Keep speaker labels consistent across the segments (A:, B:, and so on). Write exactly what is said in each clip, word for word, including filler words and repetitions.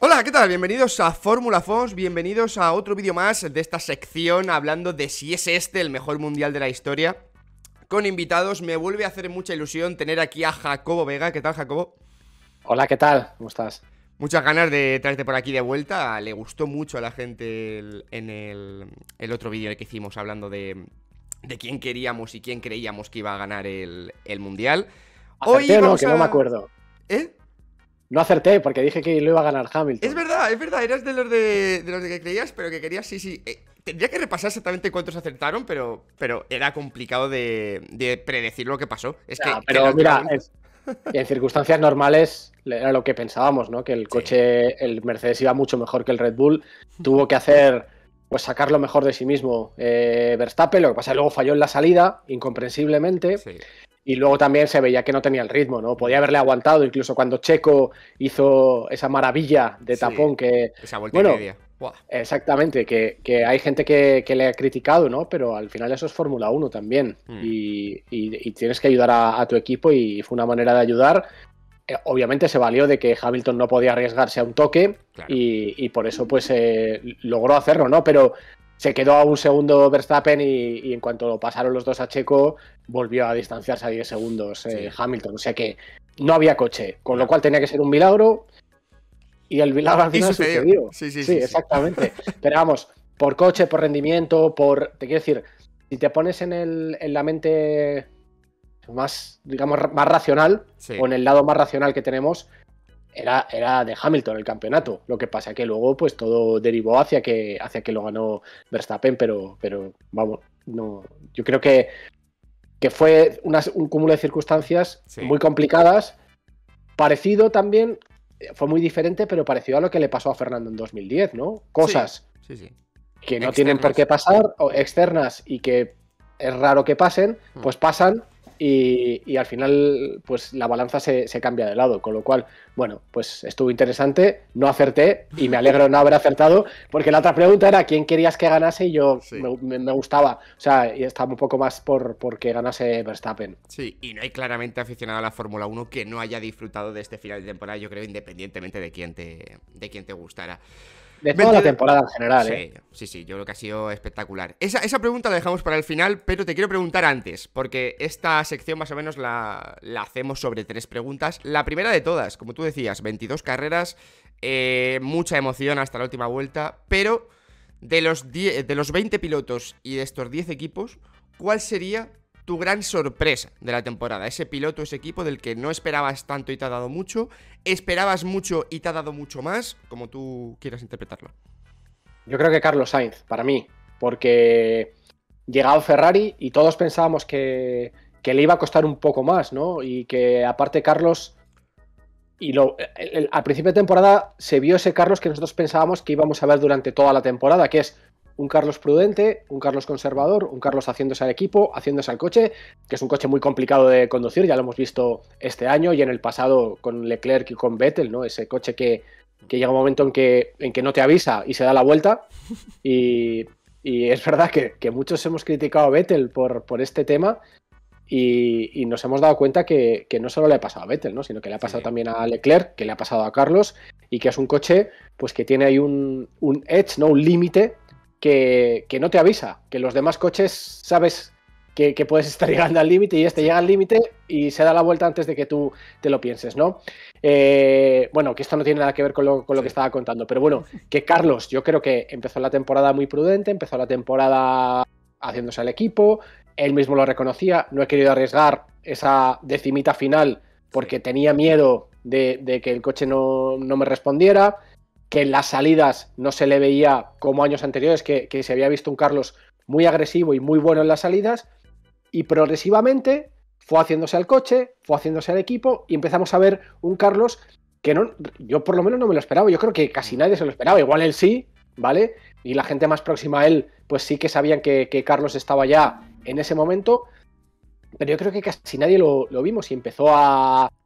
A: Hola, ¿qué tal? Bienvenidos a Fórmula Fons, bienvenidos a otro vídeo más de esta sección hablando de si es este el mejor mundial de la historia. Con invitados, me vuelve a hacer mucha ilusión tener aquí a Jacobo Vega. ¿Qué tal, Jacobo?
B: Hola, ¿qué tal? ¿Cómo estás?
A: Muchas ganas de traerte por aquí de vuelta. Le gustó mucho a la gente el- en el, el otro vídeo que hicimos hablando de, de quién queríamos y quién creíamos que iba a ganar el, el mundial. Hoy
B: ¿Acerté o no?
A: vamos
B: Que no me
A: a...
B: acuerdo.
A: ¿Eh?
B: No acerté porque dije que lo iba a ganar Hamilton.
A: Es verdad, es verdad, eras de los de, de los de que creías, pero que querías, sí, sí. Eh, tendría que repasar exactamente cuántos acertaron, pero, pero era complicado de, de predecir lo que pasó. Es que,
B: Ya,
A: que
B: pero mira,
A: naturalmente-
B: es- en circunstancias normales era lo que pensábamos, ¿no? Que el coche, el Mercedes iba mucho mejor que el Red Bull. Tuvo que hacer, pues sacar lo mejor de sí mismo eh, Verstappen. Lo que pasa es que luego falló en la salida, incomprensiblemente.
A: Sí,
B: Y luego también se veía que no tenía el ritmo, ¿no? Podía haberle aguantado, incluso cuando Checo hizo esa maravilla de
A: sí,
B: tapón que,
A: esa vuelta y
B: bueno,
A: media. Buah.
B: exactamente, que, que hay gente que, que le ha criticado, ¿no? Pero al final eso es Fórmula uno también.
A: Mm.
B: Y, y- y tienes que ayudar a, a tu equipo y fue una manera de ayudar. Eh, obviamente se valió de que Hamilton no podía arriesgarse a un toque
A: Claro.
B: y, y por eso pues eh, logró hacerlo, ¿no? Pero se quedó a un segundo Verstappen y, y en cuanto lo pasaron los dos a Checo volvió a distanciarse a diez segundos eh,
A: Sí.
B: Hamilton. O sea que no había coche, con
A: No.
B: lo cual tenía que ser un milagro. Y el milagro al
A: Y
B: final
A: sucedió.
B: sucedió.
A: Sí, sí,
B: Sí,
A: sí, sí.
B: exactamente. Pero vamos, por coche, por rendimiento, por. Te quiero decir, si te pones en, el, en la mente más, digamos, más racional,
A: Sí.
B: o en el lado más racional que tenemos, era, era de Hamilton el campeonato. Lo que pasa que luego, pues todo derivó hacia que, hacia que lo ganó Verstappen, pero, pero vamos, no. Yo creo que, que fue una- un cúmulo de circunstancias
A: Sí.
B: muy complicadas. Parecido también, fue muy diferente, pero parecido a lo que le pasó a Fernando en dos mil diez, ¿no? Cosas
A: Sí, sí.
B: que no
A: Externas.
B: tienen por qué pasar, o externas y que es raro que pasen,
A: Hmm.
B: pues pasan y, y al final pues la balanza se, se cambia de lado, con lo cual, bueno, pues estuvo interesante, no acerté y me alegro de no haber acertado, porque la otra pregunta era quién querías que ganase y yo
A: Sí.
B: me, me- me gustaba, o sea, y estaba un poco más por, por que ganase Verstappen.
A: Sí, y no hay claramente aficionado a la Fórmula uno que no haya disfrutado de este final de temporada, yo creo, independientemente de quién te, de quién te gustara.
B: De toda la
A: veintidós
B: temporada en general, ¿eh?
A: Sí, sí, sí, yo creo que ha sido espectacular. Esa, esa pregunta la dejamos para el final, pero te quiero preguntar antes, porque esta sección más o menos la, la hacemos sobre tres preguntas. La primera de todas, como tú decías, veintidós carreras, eh, mucha emoción hasta la última vuelta, pero de los, diez de los veinte pilotos y de estos diez equipos, ¿cuál sería tu gran sorpresa de la temporada? Ese piloto, ese equipo del que no esperabas tanto y te ha dado mucho, esperabas mucho y te ha dado mucho más, como tú quieras interpretarlo.
B: Yo creo que Carlos Sainz, para mí, porque llegado Ferrari y todos pensábamos que, que le iba a costar un poco más, ¿no? Y que aparte Carlos, y lo, el- el- al principio de temporada se vio ese Carlos que nosotros pensábamos que íbamos a ver durante toda la temporada, que es un Carlos prudente, un Carlos conservador, un Carlos haciéndose al equipo, haciéndose al coche, que es un coche muy complicado de conducir, ya lo hemos visto este año y en el pasado con Leclerc y con Vettel, ¿no? Ese coche que, que llega un momento en que, en que no te avisa y se da la vuelta. Y, y es verdad que, que muchos hemos criticado a Vettel por, por este tema y, y nos hemos dado cuenta que, que no solo le ha pasado a Vettel, ¿no? Sino que le ha pasado
A: Sí.
B: también a Leclerc, que le ha pasado a Carlos y que es un coche pues que tiene ahí un, un edge, ¿no? Un límite que, que no te avisa, que los demás coches sabes que, que puedes estar llegando al límite y este llega al límite y se da la vuelta antes de que tú te lo pienses, ¿no? Eh, bueno, que esto no tiene nada que ver con lo, con lo
A: Sí.
B: que estaba contando, pero bueno, que Carlos yo creo que empezó la temporada muy prudente, empezó la temporada haciéndose al equipo, él mismo lo reconocía, no he querido arriesgar esa decimita final porque
A: Sí.
B: tenía miedo de, de que el coche no, no me respondiera, que en las salidas no se le veía como años anteriores, que, que se había visto un Carlos muy agresivo y muy bueno en las salidas, y progresivamente fue haciéndose al coche, fue haciéndose al equipo, y empezamos a ver un Carlos que no, yo por lo menos no me lo esperaba, yo creo que casi nadie se lo esperaba, igual él sí, ¿vale? Y la gente más próxima a él, pues sí que sabían que, que Carlos estaba ya en ese momento, pero yo creo que casi nadie lo, lo vimos y empezó a, a,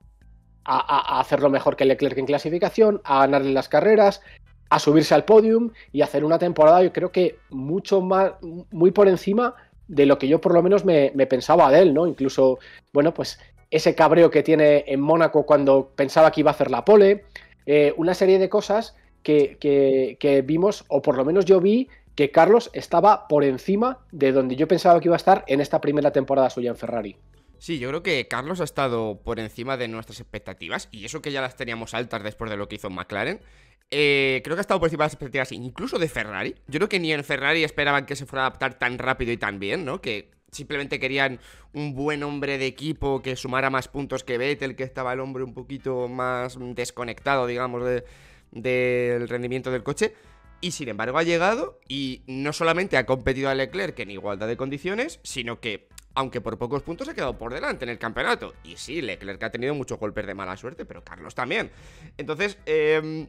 B: a hacerlo mejor que Leclerc en clasificación, a ganarle las carreras, a subirse al podium y hacer una temporada, yo creo que mucho más, muy por encima de lo que yo por lo menos me, me pensaba de él, ¿no? Incluso, bueno, pues ese cabreo que tiene en Mónaco cuando pensaba que iba a hacer la pole, eh, una serie de cosas que, que, que vimos, o por lo menos yo vi, que Carlos estaba por encima de donde yo pensaba que iba a estar en esta primera temporada suya en Ferrari.
A: Sí, yo creo que Carlos ha estado por encima de nuestras expectativas, y eso que ya las teníamos altas después de lo que hizo en McLaren. Eh, creo que ha estado por encima de las expectativas incluso de Ferrari. Yo creo que ni en Ferrari esperaban que se fuera a adaptar tan rápido y tan bien, ¿no? Que simplemente querían un buen hombre de equipo que sumara más puntos que Vettel, que estaba el hombre un poquito más desconectado, digamos, de, del rendimiento del coche. Y sin embargo ha llegado y no solamente ha competido a Leclerc en igualdad de condiciones, sino que, aunque por pocos puntos, ha quedado por delante en el campeonato. Y sí, Leclerc ha tenido muchos golpes de mala suerte, pero Carlos también. Entonces, eh,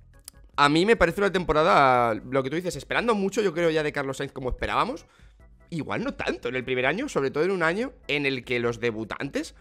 A: a mí me parece una temporada, lo que tú dices, esperando mucho, yo creo, ya de Carlos Sainz como esperábamos. Igual no tanto en el primer año, sobre todo en un año en el que los debutantes,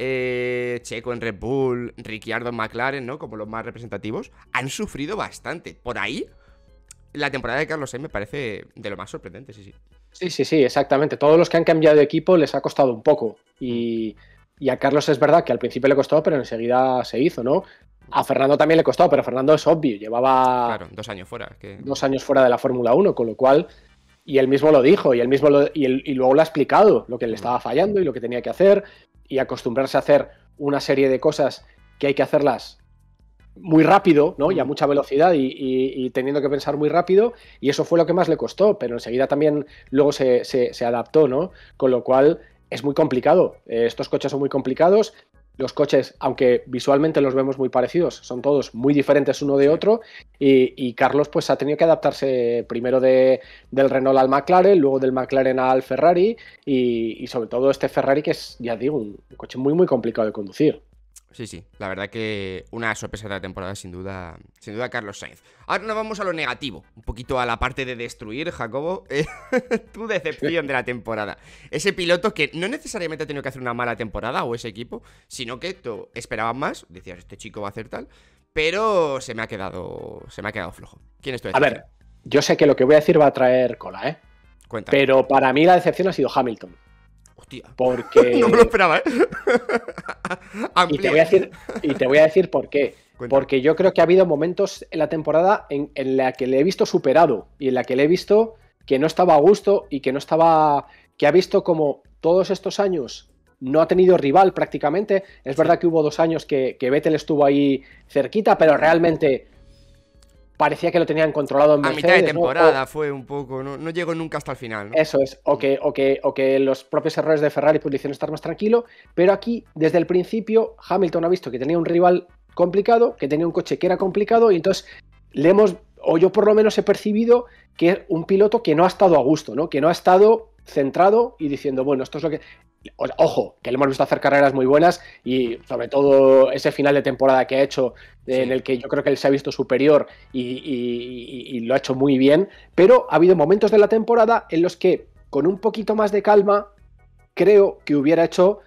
A: eh, Checo en Red Bull, Ricciardo en McLaren, ¿no? Como los más representativos, han sufrido bastante. Por ahí, la temporada de Carlos Sainz me parece de lo más sorprendente, sí, sí.
B: Sí, sí, sí, exactamente. Todos los que han cambiado de equipo les ha costado un poco. Y, y a Carlos es verdad que al principio le costó, pero enseguida se hizo, ¿no? A Fernando también le costó, pero Fernando es obvio, llevaba
A: Claro, dos años fuera. Que...
B: dos años fuera de la Fórmula uno, con lo cual, y él mismo lo dijo, y él mismo lo, y, él, y luego lo ha explicado, lo que le estaba fallando y lo que tenía que hacer, y acostumbrarse a hacer una serie de cosas que hay que hacerlas muy rápido, ¿no? Y a mucha velocidad y, y, y teniendo que pensar muy rápido, y eso fue lo que más le costó, pero enseguida también luego se, se, se adaptó, ¿no? Con lo cual es muy complicado. Eh, estos coches son muy complicados. Los coches, aunque visualmente los vemos muy parecidos, son todos muy diferentes uno de otro, y, y Carlos pues ha tenido que adaptarse primero de, del Renault al McLaren, luego del McLaren al Ferrari, y, y sobre todo este Ferrari que es, ya digo, un coche muy muy complicado de conducir.
A: Sí, sí, la verdad que una sorpresa de la temporada, sin duda, sin duda Carlos Sainz. Ahora nos vamos a lo negativo, un poquito a la parte de destruir, Jacobo. Eh, tu decepción de la temporada. Ese piloto que no necesariamente ha tenido que hacer una mala temporada, o ese equipo, sino que tú esperabas más, decías, este chico va a hacer tal, pero se me ha quedado, se me ha quedado flojo. ¿Quién es tu decepción?
B: A ver, yo sé que lo que voy a decir va a traer cola, ¿eh?
A: Cuéntame.
B: Pero para mí la decepción ha sido Hamilton.
A: Hostia.
B: Porque...
A: no me lo esperaba, ¿eh?
B: y, te voy a decir, y te voy a decir por qué.
A: Cuéntame.
B: Porque yo creo que ha habido momentos en la temporada en, en la que le he visto superado y en la que le he visto que no estaba a gusto y que no estaba... que ha visto como todos estos años no ha tenido rival prácticamente. Es
A: Sí.
B: verdad que hubo dos años que, que Vettel estuvo ahí cerquita, pero realmente... parecía que lo tenían controlado en
A: A
B: Mercedes,
A: mitad de temporada,
B: ¿no? O,
A: fue un poco, no, no llegó nunca hasta el final, ¿no?
B: eso es, o que, o, que, o que los propios errores de Ferrari pues le hicieron estar más tranquilo, pero aquí, desde el principio, Hamilton ha visto que tenía un rival complicado, que tenía un coche que era complicado, y entonces le hemos, o yo por lo menos he percibido que es un piloto que no ha estado a gusto, ¿no? Que no ha estado centrado y diciendo, bueno, esto es lo que... Ojo, que le hemos visto hacer carreras muy buenas y sobre todo ese final de temporada que ha hecho, sí. En el que yo creo que él se ha visto superior y, y, y, y lo ha hecho muy bien, pero ha habido momentos de la temporada en los que con un poquito más de calma creo que hubiera hecho,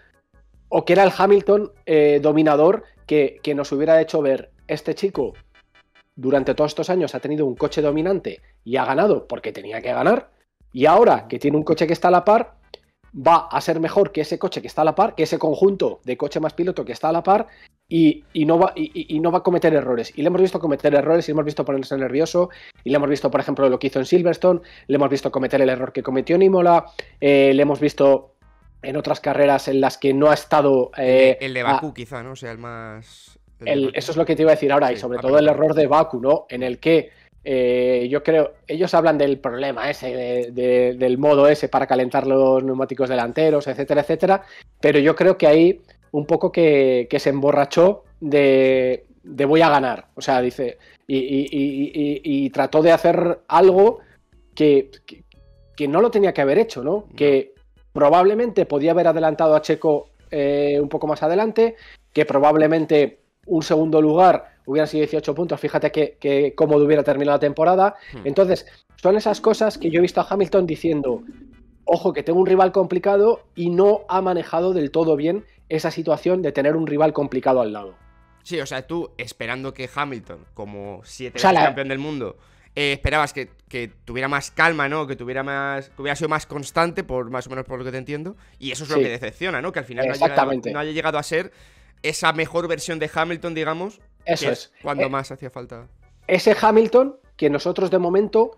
B: o que era el Hamilton eh, dominador que, que nos hubiera hecho ver, este chico durante todos estos años ha tenido un coche dominante y ha ganado porque tenía que ganar, y ahora que tiene un coche que está a la par, va a ser mejor que ese coche que está a la par, que ese conjunto de coche más piloto que está a la par, y, y, no, va, y, y no va a cometer errores. Y le hemos visto cometer errores, y le hemos visto ponerse nervioso, y le hemos visto, por ejemplo, lo que hizo en Silverstone, le hemos visto cometer el error que cometió en Imola, eh, le hemos visto en otras carreras en las que no ha estado... Eh,
A: el, de, el de Bakú, a, quizá, ¿no? O sea, el más...
B: El el, eso es lo que te iba a decir ahora, sí, y sobre todo el error de Bakú, ¿no? En el que Eh, yo creo, ellos hablan del problema ese, de, de, del modo ese para calentar los neumáticos delanteros, etcétera, etcétera, pero yo creo que ahí un poco que, que se emborrachó de, de voy a ganar, o sea, dice, y, y, y, y, y trató de hacer algo que, que, que no lo tenía que haber hecho, ¿no? No. Que probablemente podía haber adelantado a Checo eh, un poco más adelante, que probablemente un segundo lugar hubieran sido dieciocho puntos, fíjate que, que cómodo hubiera terminado la temporada. Entonces, son esas cosas que yo he visto a Hamilton diciendo, ojo, que tengo un rival complicado, y no ha manejado del todo bien esa situación de tener un rival complicado al lado.
A: Sí, o sea, tú esperando que Hamilton, como siete
B: o sea,
A: veces
B: la...
A: campeón del mundo, eh, esperabas que, que tuviera más calma, ¿no? Que tuviera más, que hubiera sido más constante, por más o menos por lo que te entiendo, y eso es lo sí. que decepciona, ¿no? Que al final no haya, llegado, no haya llegado a ser esa mejor versión de Hamilton, digamos,
B: eso
A: que
B: es
A: cuando
B: eh,
A: más hacía falta.
B: ese Hamilton que nosotros de momento,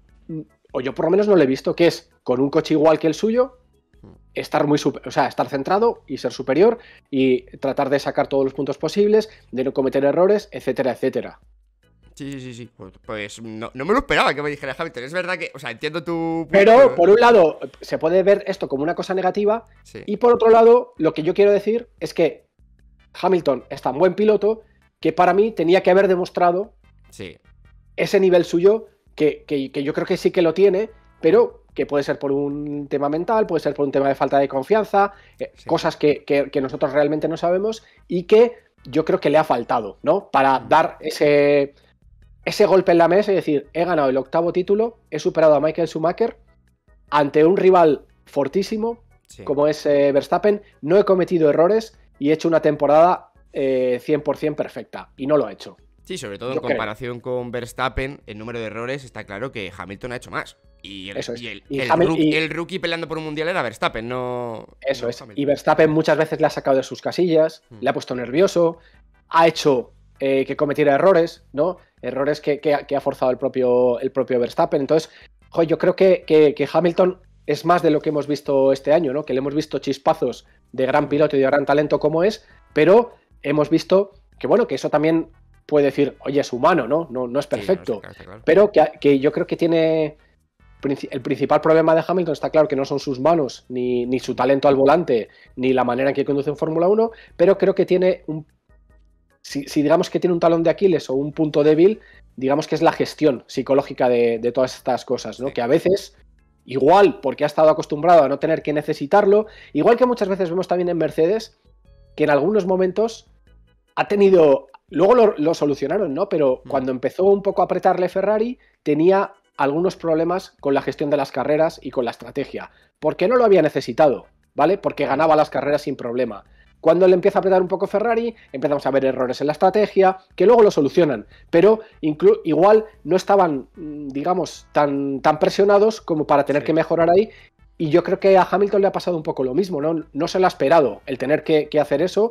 B: o yo por lo menos no lo he visto, que es con un coche igual que el suyo, estar muy super, o sea, estar centrado y ser superior y tratar de sacar todos los puntos posibles, de no cometer errores, etcétera, etcétera.
A: Sí, sí, sí, sí. Pues, pues no, no me lo esperaba que me dijera Hamilton. Es verdad que, o sea, entiendo tu punto,
B: Pero, por un lado, se puede ver esto como una cosa negativa,
A: sí.
B: Y por otro lado, lo que yo quiero decir es que Hamilton es tan buen piloto que para mí tenía que haber demostrado
A: sí.
B: ese nivel suyo que, que, que yo creo que sí que lo tiene, pero que puede ser por un tema mental, puede ser por un tema de falta de confianza, eh,
A: Sí.
B: cosas que, que, que nosotros realmente no sabemos y que yo creo que le ha faltado, ¿no? Para dar ese, ese golpe en la mesa y decir, he ganado el octavo título, he superado a Michael Schumacher ante un rival fortísimo,
A: Sí.
B: como es eh, Verstappen, no he cometido errores y he hecho una temporada eh, cien por ciento perfecta, y no lo ha hecho.
A: Sí, sobre todo
B: Yo
A: en comparación con Verstappen, el número de errores está claro que Hamilton ha hecho más. Y el,
B: Eso es.
A: y el,
B: Y
A: el,
B: Hamil-
A: rookie,
B: y-
A: el rookie peleando por un mundial era Verstappen, no.
B: Eso
A: no
B: es.
A: Hamilton.
B: Y Verstappen muchas veces le ha sacado de sus casillas,
A: Hmm.
B: le ha puesto nervioso, ha hecho eh, que cometiera errores, ¿no? Errores que, que ha- que ha forzado el propio, el propio Verstappen. Entonces, joder, yo creo que, que- que Hamilton es más de lo que hemos visto este año, ¿no? Que le hemos visto chispazos de gran piloto y de gran talento como es, pero hemos visto que, bueno, que eso también puede decir, oye, es humano, ¿no? No, no es
A: Sí, no,
B: perfecto.
A: está claro, está claro.
B: Pero que, que yo creo que tiene... princi- El principal problema de Hamilton está claro que no son sus manos, ni, ni su talento al volante, ni la manera en que conduce en Fórmula uno, pero creo que tiene un... Si, si digamos que tiene un talón de Aquiles o un punto débil, digamos que es la gestión psicológica de, de todas estas cosas, ¿no?
A: Sí.
B: Que a veces, igual porque ha estado acostumbrado a no tener que necesitarlo, igual que muchas veces vemos también en Mercedes, que en algunos momentos ha tenido... Luego lo, lo solucionaron, ¿no? Pero
A: Mm.
B: cuando empezó un poco a apretarle Ferrari, tenía algunos problemas con la gestión de las carreras y con la estrategia. Porque no lo había necesitado, ¿vale? Porque ganaba las carreras sin problema. Cuando le empieza a apretar un poco Ferrari, empezamos a ver errores en la estrategia, que luego lo solucionan. Pero inclu- igual no estaban, mm, digamos, tan, tan presionados como para tener
A: Sí.
B: que mejorar ahí. Y yo creo que a Hamilton le ha pasado un poco lo mismo, ¿no? No se lo ha esperado el tener que, que hacer eso.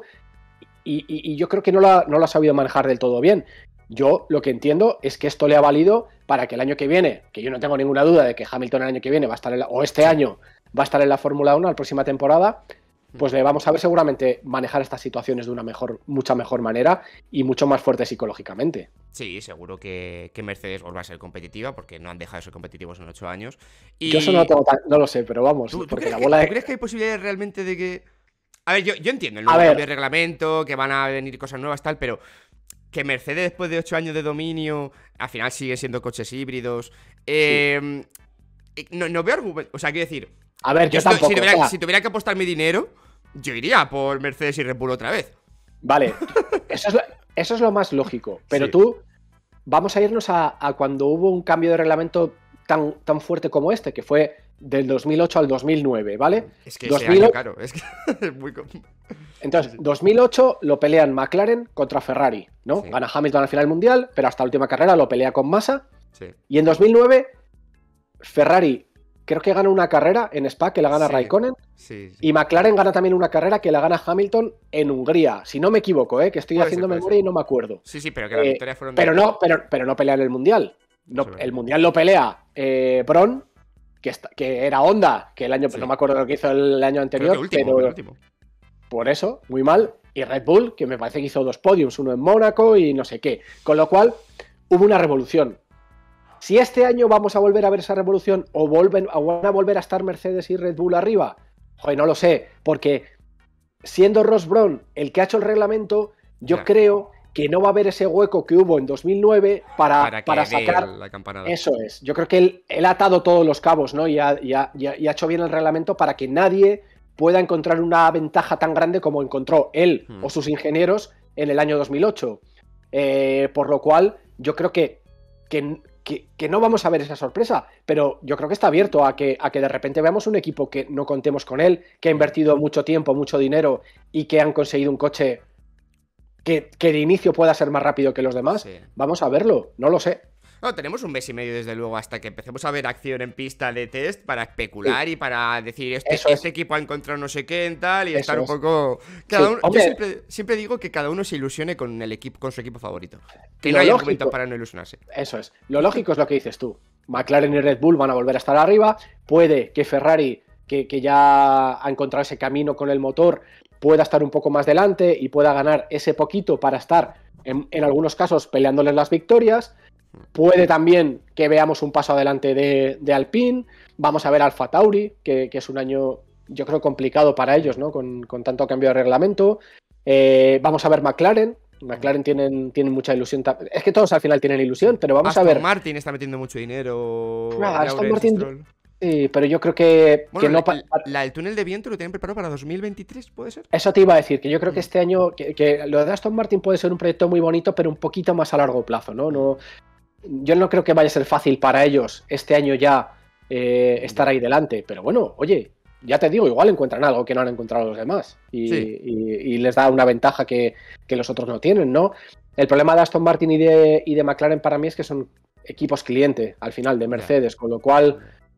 B: Y, y- y yo creo que no lo, ha, no lo ha sabido manejar del todo bien. Yo lo que entiendo es que esto le ha valido para que el año que viene, que yo no tengo ninguna duda de que Hamilton el año que viene va a estar en la, o este
A: Sí.
B: año va a estar en la Fórmula uno, la próxima temporada, pues le vamos a ver seguramente manejar estas situaciones de una mejor, mucha mejor manera y mucho más fuerte psicológicamente.
A: Sí, seguro que, que Mercedes vuelva a ser competitiva, porque no han dejado de ser competitivos en ocho años. Y...
B: Yo eso no lo tengo tan, no lo sé, pero vamos,
A: ¿Tú, tú
B: porque
A: crees
B: la
A: que,
B: bola
A: tú
B: de...
A: crees que hay posibilidades realmente de que... A ver, yo, yo entiendo el
B: A
A: nuevo
B: ver.
A: cambio de reglamento, que van a venir cosas nuevas, tal, pero que Mercedes, después de ocho años de dominio, al final siguen siendo coches híbridos. Eh, no, no veo argumento. O sea, quiero decir,
B: A ver, yo,
A: estoy-
B: tampoco.
A: si, tuviera,
B: o sea,
A: si tuviera que apostar mi dinero, yo iría por Mercedes y Red Bull otra vez.
B: Vale, eso es, lo, eso es lo más lógico. Pero
A: Sí.
B: tú, vamos a irnos a, a cuando hubo un cambio de reglamento tan, tan fuerte como este, que fue del dos mil ocho al dos mil nueve, ¿vale?
A: Es que
B: dos
A: ese
B: mil
A: año, claro, es que es muy... com-
B: Entonces, dos mil ocho lo pelean McLaren contra Ferrari, ¿no?
A: Sí.
B: Gana Hamilton al final mundial, pero hasta la última carrera lo pelea con Massa.
A: Sí.
B: Y en dos mil nueve, Ferrari creo que gana una carrera en Spa que la gana
A: Sí.
B: Raikkonen.
A: Sí, sí.
B: Y McLaren gana también una carrera que la gana Hamilton en Hungría. Si no me equivoco, ¿eh? Que estoy
A: Puede
B: haciendo
A: ser, puede
B: memoria
A: ser.
B: y no me acuerdo.
A: Sí, sí, pero que las
B: Eh,
A: victorias fueron... de-
B: Pero no, pero, pero no pelean el mundial. No,
A: Eso es
B: el
A: verdad.
B: mundial lo pelea eh, Brown, que, está- que era Honda, que el año,
A: Sí.
B: no me acuerdo lo que hizo el año
A: Creo
B: anterior,
A: que último,
B: pero
A: el último.
B: por eso, muy mal. Y Red Bull, que me parece que hizo dos podiums, uno en Mónaco y no sé qué. Con lo cual, hubo una revolución. Si este año vamos a volver a ver esa revolución o vuelven, o van a volver a estar Mercedes y Red Bull arriba, joder, no lo sé, porque siendo Ross Brown el que ha hecho el reglamento, yo
A: Ya.
B: creo que no va a haber ese hueco que hubo en dos mil nueve para,
A: Para que
B: para
A: dé
B: sacar...
A: la campanada.
B: Eso es. Yo creo que él, él ha atado todos los cabos, ¿no? Y ha, y ha- y ha- y ha hecho bien el reglamento para que nadie pueda encontrar una ventaja tan grande como encontró él
A: Hmm.
B: o sus ingenieros en el año dos mil ocho. Eh, por lo cual, yo creo que, que, que- que no vamos a ver esa sorpresa, pero yo creo que está abierto a que, a que de repente veamos un equipo que no contemos con él, que ha invertido mucho tiempo, mucho dinero y que han conseguido un coche que, que de inicio pueda ser más rápido que los demás.
A: Sí.
B: Vamos a verlo, no lo sé.
A: No, tenemos un mes y medio, desde luego, hasta que empecemos a ver acción en pista de test para especular sí. y para decir, este, este equipo ha encontrado no sé qué en tal y Eso estar un es. poco... Cada sí. uno... Yo siempre, siempre digo que cada uno se ilusione con el equipo, con su equipo favorito. Que no hay argumentos para no ilusionarse.
B: Eso es. Lo lógico es lo que dices tú. McLaren y Red Bull van a volver a estar arriba. Puede que Ferrari, que, que ya ha encontrado ese camino con el motor, pueda estar un poco más delante y pueda ganar ese poquito para estar, en, en algunos casos, peleándoles las victorias. Puede también que veamos un paso adelante de, de Alpine. Vamos a ver Alfa Tauri, que, que es un año, yo creo, complicado para ellos, ¿no? Con, con tanto cambio de reglamento. Eh, vamos a ver McLaren. McLaren tienen, tienen mucha ilusión. Es que todos al final tienen ilusión, pero vamos
A: Aston
B: a ver.
A: Martin está metiendo mucho dinero.
B: Claro, Aston Martin. Sí, pero yo creo que,
A: bueno,
B: que no.
A: La, la, el túnel de viento lo tienen preparado para dos mil veintitrés, ¿puede ser?
B: Eso te iba a decir, que yo creo que este año. Que, que lo de Aston Martin puede ser un proyecto muy bonito, pero un poquito más a largo plazo, ¿no? no Yo no creo que vaya a ser fácil para ellos este año ya eh, estar ahí delante, pero bueno, oye, ya te digo, igual encuentran algo que no han encontrado los demás y, sí. y, y les da una ventaja que, que los otros no tienen, ¿no? El problema de Aston Martin y de, y de McLaren para mí es que son equipos cliente al final de Mercedes, con lo cual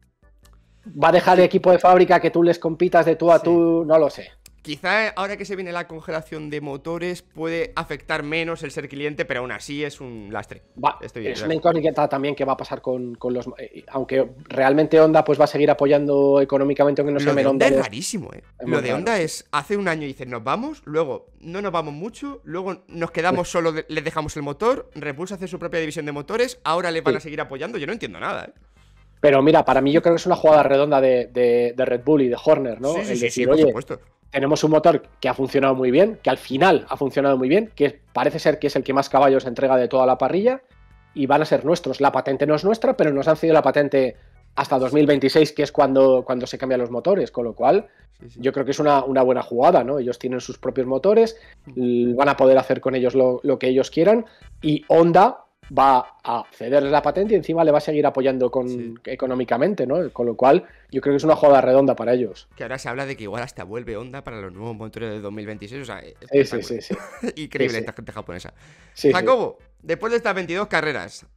B: va a dejar el equipo de fábrica que tú les compitas de tú a sí. tú, no lo sé.
A: Quizá ahora que se viene la congelación de motores puede afectar menos el ser cliente, pero aún así es un lastre.
B: Va, Estoy es una incógnita también que va a pasar con, con los... Aunque realmente Honda pues va a seguir apoyando económicamente, aunque no se
A: me
B: Honda.
A: Honda es rarísimo, ¿eh? Es Lo de raro. Honda es, hace un año dicen nos vamos, luego no nos vamos mucho, luego nos quedamos solo, de, les dejamos el motor, Red Bull hace su propia división de motores, ahora les van sí. a seguir apoyando, yo no entiendo nada, ¿eh?
B: Pero mira, para mí yo creo que es una jugada redonda de, de, de Red Bull y de Horner, ¿no?
A: Sí, sí,
B: el
A: sí,
B: decir,
A: sí, por
B: oye,
A: supuesto.
B: Tenemos un motor que ha funcionado muy bien, que al final ha funcionado muy bien, que parece ser que es el que más caballos entrega de toda la parrilla y van a ser nuestros. La patente no es nuestra, pero nos han cedido la patente hasta dos mil veintiséis, que es cuando, cuando se cambian los motores, con lo cual sí, sí. yo creo que es una, una buena jugada, ¿no? Ellos tienen sus propios motores, van a poder hacer con ellos lo, lo que ellos quieran y Honda va a cederles la patente y encima le va a seguir apoyando con, sí. económicamente, ¿no? Con lo cual, yo creo que es una jugada redonda para ellos.
A: Que ahora se habla de que igual hasta vuelve Honda para los nuevos motores de dos mil veintiséis, o sea,
B: sí, sí, sí, sí.
A: Increíble
B: sí, sí.
A: esta gente japonesa.
B: Sí,
A: Jacobo, sí. después de estas veintidós carreras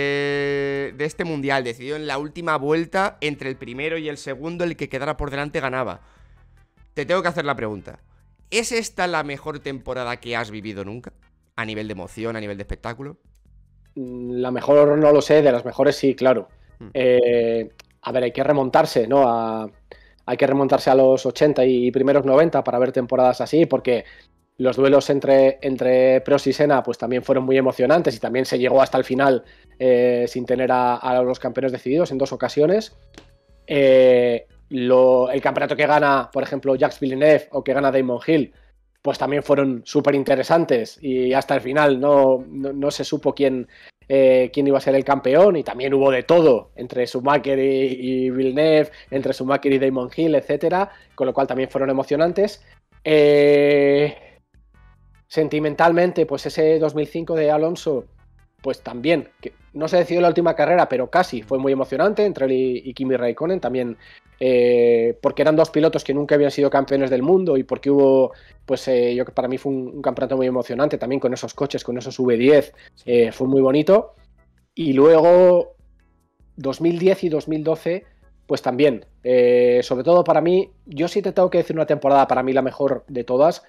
A: de, de este mundial, decidido en la última vuelta, entre el primero y el segundo, el que quedara por delante ganaba. Te tengo que hacer la pregunta. ¿Es esta la mejor temporada que has vivido nunca? A nivel de emoción, a nivel de espectáculo.
B: La mejor no lo sé, de las mejores sí, claro. Hmm. Eh, a ver, hay que remontarse, ¿no? A, hay que remontarse a los ochenta y primeros noventa para ver temporadas así, porque los duelos entre, entre Prost y Senna pues también fueron muy emocionantes y también se llegó hasta el final eh, sin tener a, a los campeones decididos en dos ocasiones. Eh, lo, el campeonato que gana, por ejemplo, Jacques Villeneuve o que gana Damon Hill, pues también fueron súper interesantes y hasta el final no, no, no se supo quién, eh, quién iba a ser el campeón y también hubo de todo entre Schumacher y, y Villeneuve, entre Schumacher y Damon Hill, etcétera, con lo cual también fueron emocionantes. Eh, sentimentalmente, pues ese dos mil cinco de Alonso, pues también, que no se decidió la última carrera, pero casi fue muy emocionante entre él y, y Kimi Raikkonen también. Eh, porque eran dos pilotos que nunca habían sido campeones del mundo y porque hubo, pues eh, yo para mí fue un, un campeonato muy emocionante también con esos coches, con esos V diez, eh, fue muy bonito. Y luego dos mil diez y dos mil doce, pues también, eh, sobre todo para mí, yo sí te tengo que decir una temporada para mí la mejor de todas,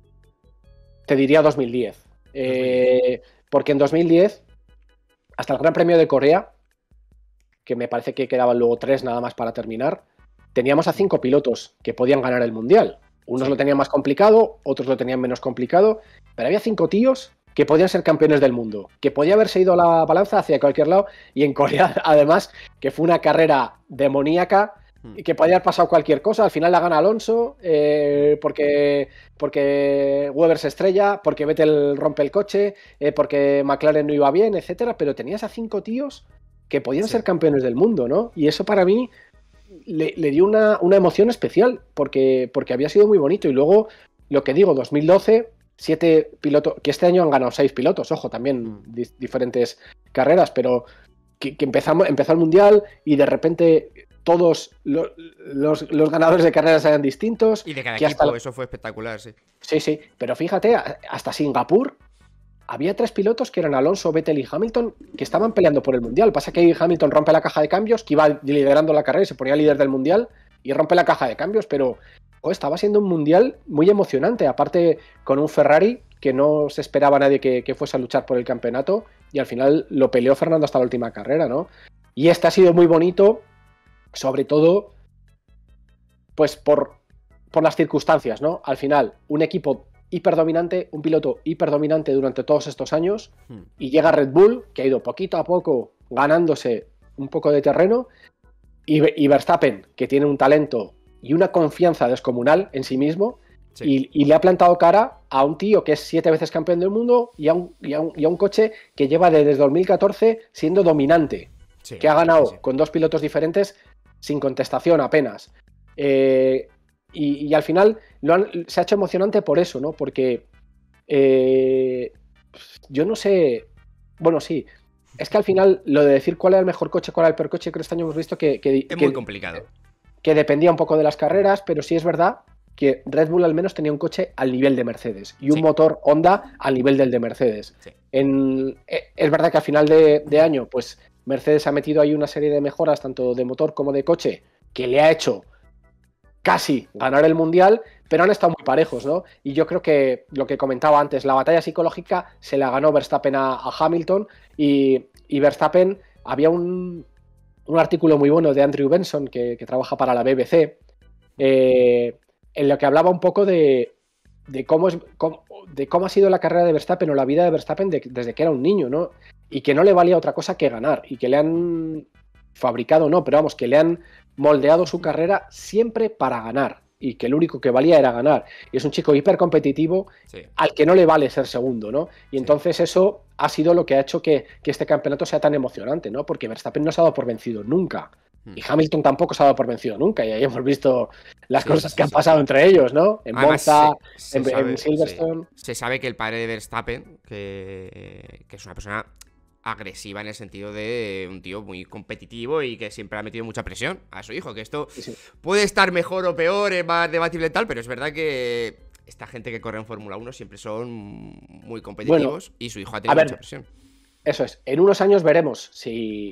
B: te diría dos mil diez, eh, porque en dos mil diez, hasta el Gran Premio de Corea, que me parece que quedaban luego tres nada más para terminar, teníamos a cinco pilotos que podían ganar el Mundial. Unos sí. lo tenían más complicado, otros lo tenían menos complicado, pero había cinco tíos que podían ser campeones del mundo, que podía haberse ido la balanza hacia cualquier lado, y en Corea, además, que fue una carrera demoníaca, y que podía haber pasado cualquier cosa. Al final la gana Alonso, eh, porque, porque Webber se estrella, porque Vettel rompe el coche, eh, porque McLaren no iba bien, etcétera, pero tenías a cinco tíos que podían sí. ser campeones del mundo, ¿no? Y eso para mí le, le dio una, una emoción especial, porque, porque había sido muy bonito. Y luego, lo que digo, dos mil doce, siete pilotos, que este año han ganado seis pilotos, ojo, también di, diferentes carreras, pero que, que empezamos, empezó el Mundial y de repente todos los, los, los ganadores de carreras eran distintos.
A: Y de cada
B: que
A: equipo,
B: hasta...
A: eso fue espectacular, sí.
B: Sí, sí, pero fíjate, hasta Singapur había tres pilotos que eran Alonso, Vettel y Hamilton que estaban peleando por el Mundial. Pasa que Hamilton rompe la caja de cambios, que iba liderando la carrera y se ponía líder del Mundial y rompe la caja de cambios, pero oh, estaba siendo un Mundial muy emocionante, aparte con un Ferrari que no se esperaba a nadie que, que fuese a luchar por el campeonato y al final lo peleó Fernando hasta la última carrera, ¿no? Y este ha sido muy bonito, sobre todo pues por, por las circunstancias, ¿no? Al final, un equipo hiperdominante, un piloto hiperdominante durante todos estos años, hmm. y llega Red Bull, que ha ido poquito a poco ganándose un poco de terreno, y, y Verstappen, que tiene un talento y una confianza descomunal en sí mismo, sí. y, y le ha plantado cara a un tío que es siete veces campeón del mundo y a un, y a un, y a un coche que lleva desde dos mil catorce siendo dominante, sí, que ha ganado sí, sí. con dos pilotos diferentes sin contestación apenas. Eh, y, y al final lo han, se ha hecho emocionante por eso, ¿no? Porque eh, yo no sé, bueno, sí, es que al final lo de decir cuál era el mejor coche, cuál era el peor coche, creo que este año hemos visto que, que
A: es
B: que,
A: muy complicado,
B: que dependía un poco de las carreras, pero sí es verdad que Red Bull al menos tenía un coche al nivel de Mercedes y un sí. motor Honda al nivel del de Mercedes. Sí. En, es verdad que a final de, de año, pues Mercedes ha metido ahí una serie de mejoras, tanto de motor como de coche, que le ha hecho casi ganar el Mundial, pero han estado muy parejos, ¿no? Y yo creo que lo que comentaba antes, la batalla psicológica se la ganó Verstappen a, a Hamilton y, y Verstappen, había un, un artículo muy bueno de Andrew Benson, que, que trabaja para la B B C, eh, en lo que hablaba un poco de, de, cómo es, cómo, de cómo ha sido la carrera de Verstappen o la vida de Verstappen de, desde que era un niño, ¿no? Y que no le valía otra cosa que ganar, y que le han fabricado, no, pero vamos, que le han moldeado su carrera siempre para ganar, y que lo único que valía era ganar. Y es un chico hiper competitivo, sí. al que no le vale ser segundo, ¿no? Y entonces sí. eso ha sido lo que ha hecho que, que este campeonato sea tan emocionante, ¿no? Porque Verstappen no se ha dado por vencido nunca. Y Hamilton tampoco se ha dado por vencido nunca, y ahí hemos visto las sí, cosas que sí, han pasado sí. entre ellos, ¿no? En Monza, se, se en, sabe, en Silverstone.
A: Sí. Se sabe que el padre de Verstappen, que, que es una persona agresiva en el sentido de un tío muy competitivo y que siempre ha metido mucha presión a su hijo, que esto sí, sí. puede estar mejor o peor, es más debatible y tal, pero es verdad que esta gente que corre en Fórmula uno siempre son muy competitivos, bueno, y su hijo ha tenido a ver, mucha presión.
B: Eso es, en unos años veremos si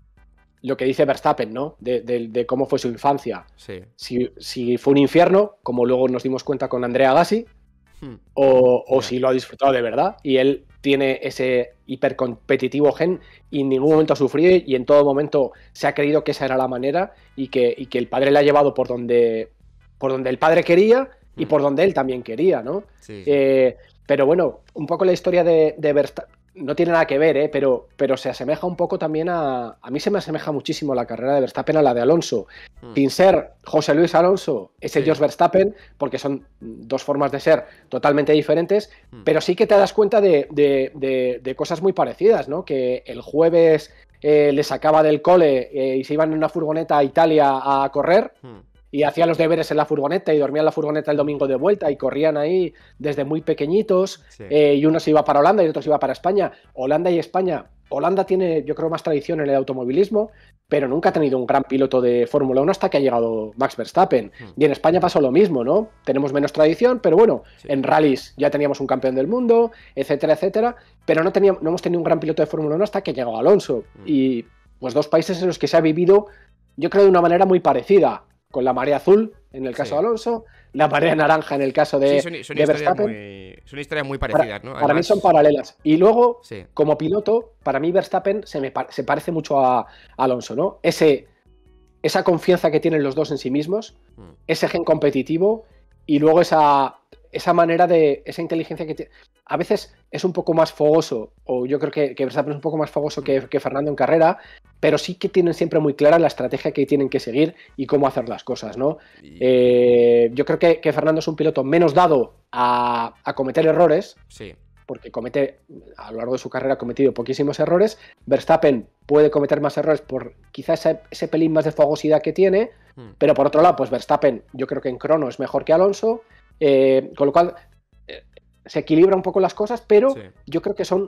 B: lo que dice Verstappen, ¿no? De, de, de cómo fue su infancia. Sí. Si, si fue un infierno, como luego nos dimos cuenta con Andrea Agassi, hmm. o, o yeah. si lo ha disfrutado de verdad. Y él tiene ese hipercompetitivo gen y en ningún momento ha sufrido y en todo momento se ha creído que esa era la manera y que, y que el padre le ha llevado por donde, por donde el padre quería y hmm. por donde él también quería, ¿no? Sí, sí. Eh, pero bueno, un poco la historia de, de Verstappen no tiene nada que ver, ¿eh? pero, pero se asemeja un poco también a... A mí se me asemeja muchísimo la carrera de Verstappen a la de Alonso. Mm. Sin ser José Luis Alonso, ese sí. George Verstappen, porque son dos formas de ser totalmente diferentes, mm. pero sí que te das cuenta de, de, de, de cosas muy parecidas, ¿no? Que el jueves eh, le sacaba del cole eh, y se iban en una furgoneta a Italia a correr, mm. y hacían los deberes en la furgoneta y dormían en la furgoneta el domingo de vuelta y corrían ahí desde muy pequeñitos, sí. eh, y uno se iba para Holanda y otro se iba para España. Holanda y España, Holanda tiene yo creo más tradición en el automovilismo, pero nunca ha tenido un gran piloto de Fórmula uno hasta que ha llegado Max Verstappen. Mm. Y en España pasó lo mismo, ¿no? Tenemos menos tradición, pero bueno, sí. en rallies ya teníamos un campeón del mundo, etcétera, etcétera, pero no, teníamos, no hemos tenido un gran piloto de Fórmula uno hasta que llegó Alonso. Mm. Y pues dos países en los que se ha vivido, yo creo, de una manera muy parecida, con la marea azul en el caso sí. de Alonso, la marea naranja en el caso de,
A: sí, son, son
B: de Verstappen.
A: Muy, son historias muy parecidas,
B: para,
A: ¿no?
B: Además, para mí son paralelas. Y luego, sí. como piloto, para mí Verstappen se, me, se parece mucho a, a Alonso, ¿no? Ese, esa confianza que tienen los dos en sí mismos, mm. ese gen competitivo y luego esa, esa manera de, esa inteligencia que tiene. A veces es un poco más fogoso, o yo creo que, que Verstappen es un poco más fogoso que, que Fernando en carrera, pero sí que tienen siempre muy clara la estrategia que tienen que seguir y cómo hacer las cosas, ¿no? Y... Eh, yo creo que, que Fernando es un piloto menos dado a, a cometer errores,
A: sí.
B: porque comete, a lo largo de su carrera ha cometido poquísimos errores. Verstappen puede cometer más errores por quizá ese, ese pelín más de fogosidad que tiene, hmm. pero por otro lado, pues Verstappen yo creo que en crono es mejor que Alonso, eh, con lo cual... se equilibra un poco las cosas, pero sí. yo creo que son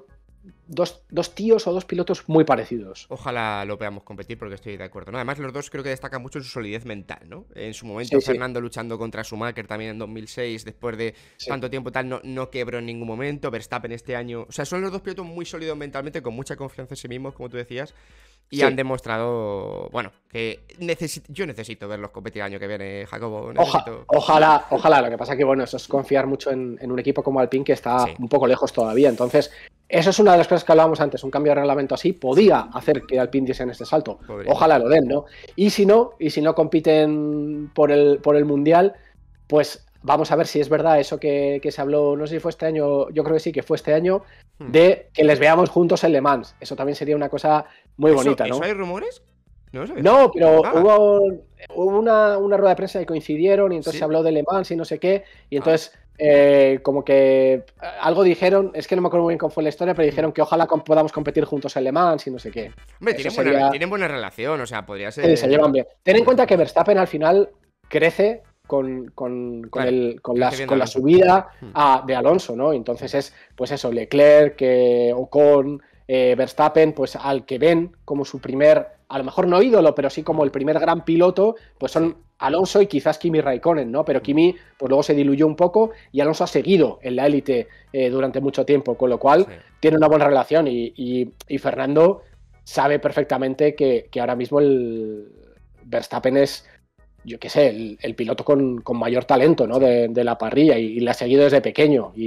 B: dos, dos tíos o dos pilotos muy parecidos.
A: Ojalá lo veamos competir porque estoy de acuerdo, ¿no? Además los dos creo que destacan mucho en su solidez mental, ¿no? En su momento
B: Sí, sí,
A: Fernando luchando contra Schumacher también en dos mil seis, después de
B: sí.
A: tanto tiempo tal, no, no quebró en ningún momento. Verstappen este año, o sea, son los dos pilotos muy sólidos mentalmente, con mucha confianza en sí mismos, como tú decías. Y
B: Sí.
A: han demostrado, bueno, que necesito, yo necesito verlos competir el año que viene, Jacobo.
B: Oja-
A: Necesito...
B: ojalá, ojalá. Lo que pasa que, bueno, eso es confiar mucho en, en un equipo como Alpine que está
A: Sí.
B: un poco lejos todavía. Entonces, eso es una de las cosas que hablábamos antes. Un cambio de reglamento así podía hacer que Alpine diese en este salto.
A: Podría.
B: Ojalá lo den, ¿no? Y si no, y si no compiten por el, por el Mundial, pues vamos a ver si es verdad eso que, que se habló, no sé si fue este año, yo creo que sí, que fue este año,
A: Hmm.
B: de que les veamos juntos en Le Mans. Eso también sería una cosa muy
A: ¿Eso-
B: bonita, ¿no?
A: ¿Eso hay rumores? No, lo sabía.
B: No, pero
A: Ah.
B: hubo, hubo una, una rueda de prensa que coincidieron y entonces
A: ¿Sí?
B: se habló de Le Mans y no sé qué, y
A: Ah.
B: entonces eh, como que eh, algo dijeron, es que no me acuerdo muy bien cómo fue la historia, pero dijeron que ojalá com- podamos competir juntos en Le Mans y no sé qué.
A: Hombre,
B: Eso
A: tienen,
B: sería-
A: buena, tienen buena relación, o sea, podría ser...
B: Sí, se llevan bien. Ten en cuenta que Verstappen al final crece con, con, con,
A: Claro,
B: el, con,
A: crece
B: las-
A: viendo
B: con
A: a
B: la
A: Alonso.
B: subida
A: Hmm.
B: a- de Alonso, ¿no? Entonces es, pues eso, Leclerc, eh, Ocon, eh, Verstappen, pues al que ven como su primer, a lo mejor no ídolo, pero sí como el primer gran piloto, pues son Alonso y quizás Kimi Raikkonen, ¿no? Pero Kimi, pues luego se diluyó un poco y Alonso ha seguido en la élite eh, durante mucho tiempo, con lo cual
A: Sí.
B: tiene una buena relación y, y- y Fernando sabe perfectamente que, que ahora mismo el Verstappen es, yo qué sé, el, el piloto con, con mayor talento, ¿no? de, de la parrilla y, y le ha seguido desde pequeño y,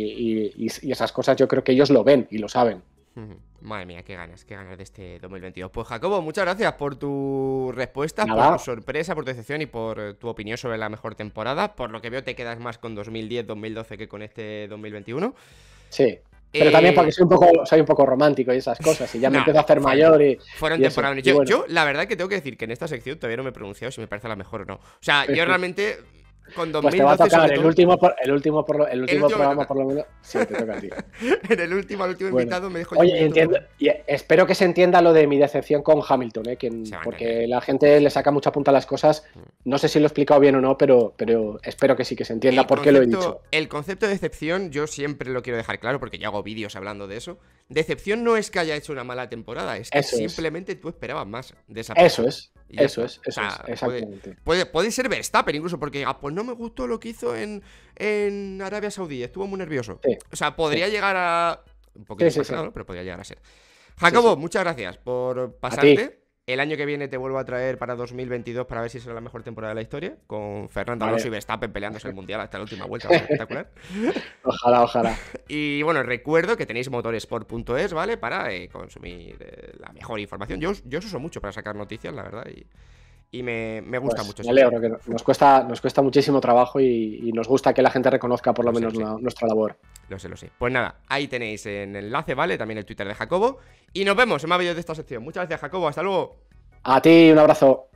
B: y- y- y esas cosas yo creo que ellos lo ven y lo saben.
A: Ujú. Madre mía, qué ganas, qué ganas de este dos mil veintidós. Pues Jacobo, muchas gracias por tu respuesta,
B: Nada.
A: por tu sorpresa, por tu decepción y por eh, tu opinión sobre la mejor temporada. Por lo que veo te quedas más con dos mil diez, dos mil doce que con este dos mil veintiuno.
B: Sí. Pero
A: Eh,
B: también porque soy un poco, soy un poco romántico y esas cosas, y ya me
A: No,
B: empiezo a hacer
A: fueron-
B: mayor y.
A: Fueron
B: y eso.
A: temporadas.
B: Y
A: Yo,
B: bueno.
A: yo, la verdad que tengo que decir que en esta sección todavía no me he pronunciado si me parece la mejor o no. O sea, yo realmente con
B: Pues te va a
A: dos mil doce
B: tocar
A: sobre
B: el
A: todo-
B: último, por- el último, por lo- el último
A: último me
B: programa,
A: toca.
B: por lo menos. Sí, te toca a ti.
A: en el último, al último
B: Bueno.
A: invitado me dejo
B: Oye,
A: yo un
B: entiendo,
A: minuto.
B: y espero que se entienda lo de mi decepción con Hamilton, ¿eh? Que-
A: Se va a
B: porque
A: entender.
B: la gente le saca mucha punta a las cosas. No sé si lo he explicado bien o no, pero, pero espero que sí que se entienda
A: El
B: por qué lo he
A: concepto-
B: dicho.
A: El concepto de decepción, yo siempre lo quiero dejar claro porque yo hago vídeos hablando de eso. Decepción no es que haya hecho una mala temporada, es que
B: Eso es.
A: simplemente tú esperabas más de esa
B: Eso
A: persona.
B: es,
A: Y ya
B: eso
A: está.
B: es, eso
A: O sea,
B: es,
A: puede-
B: exactamente.
A: Puede, puede ser Verstappen incluso, porque ah, pues no me gustó lo que hizo en, en Arabia Saudí, estuvo muy nervioso.
B: Sí,
A: O sea, podría llegar a... Un poquito
B: Sí, sí,
A: exagerado,
B: sí.
A: ¿no? Pero podría llegar a ser. Jacobo,
B: Sí, sí.
A: muchas gracias por
B: ti.
A: pasarte. El año que viene te vuelvo a traer para dos mil veintidós para ver si será la mejor temporada de la historia, con Fernando
B: Vale.
A: Alonso y Verstappen peleándose el mundial hasta la última vuelta. Va a ser espectacular.
B: Ojalá, ojalá.
A: Y bueno, recuerdo que tenéis motorsport punto es, ¿vale? Para eh, consumir eh, la mejor información. Yo, os- yo os uso mucho para sacar noticias, la verdad, y, y me, me gusta
B: Pues
A: mucho.
B: me alegro, que nos cuesta, nos cuesta muchísimo trabajo y, y nos gusta que la gente reconozca por lo
A: Lo sé,
B: menos
A: lo sé.
B: la- nuestra labor.
A: Lo sé, lo sé. Pues nada, ahí tenéis en el enlace, ¿vale? También el Twitter de Jacobo. Y nos vemos en más vídeos de esta sección. Muchas gracias, Jacobo. Hasta luego.
B: A ti, un abrazo.